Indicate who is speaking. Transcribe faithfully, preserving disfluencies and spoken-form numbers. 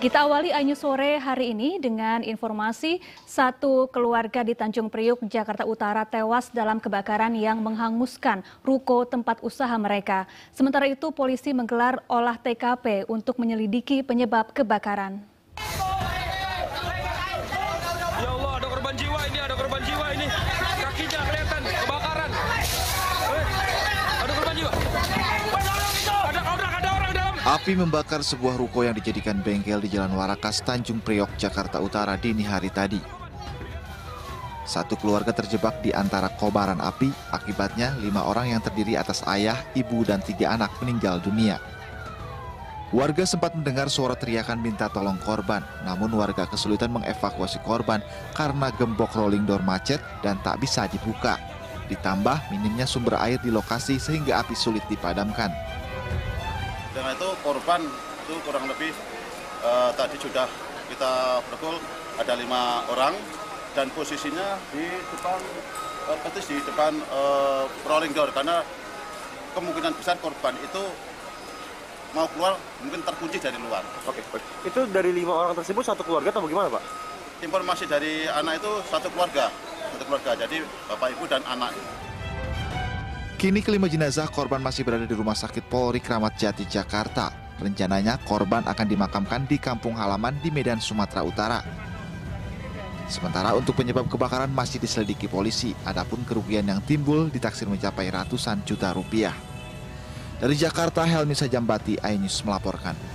Speaker 1: Kita awali Ainyu sore hari ini dengan informasi satu keluarga di Tanjung Priok, Jakarta Utara tewas dalam kebakaran yang menghanguskan ruko tempat usaha mereka. Sementara itu polisi menggelar olah T K P untuk menyelidiki penyebab kebakaran.
Speaker 2: Ya Allah, ada korban jiwa ini, ada korban jiwa ini. Kakinya kelihatan kebakaran. Eh, ada korban jiwa. Ada orang, ada orang dalam.
Speaker 3: Api membakar sebuah ruko yang dijadikan bengkel di Jalan Warakas, Tanjung Priok, Jakarta Utara dini hari tadi. Satu keluarga terjebak di antara kobaran api, akibatnya lima orang yang terdiri atas ayah, ibu, dan tiga anak meninggal dunia. Warga sempat mendengar suara teriakan minta tolong korban, namun warga kesulitan mengevakuasi korban karena gembok rolling door macet dan tak bisa dibuka. Ditambah minimnya sumber air di lokasi sehingga api sulit dipadamkan.
Speaker 4: Dengan itu korban itu kurang lebih eh, tadi sudah kita berkumpul ada lima orang dan posisinya di depan eh, persis di depan eh, rolling door karena kemungkinan besar korban itu mau keluar mungkin terkunci dari luar.
Speaker 5: Oke, itu dari lima orang tersebut satu keluarga atau bagaimana, Pak?
Speaker 4: Informasi dari anak itu satu keluarga, satu keluarga jadi bapak ibu dan anak.
Speaker 3: Kini kelima jenazah korban masih berada di Rumah Sakit Polri Kramat Jati, Jakarta. Rencananya korban akan dimakamkan di kampung halaman di Medan, Sumatera Utara. Sementara untuk penyebab kebakaran masih diselidiki polisi, adapun kerugian yang timbul ditaksir mencapai ratusan juta rupiah. Dari Jakarta, Helmi Sajambati, iNews melaporkan.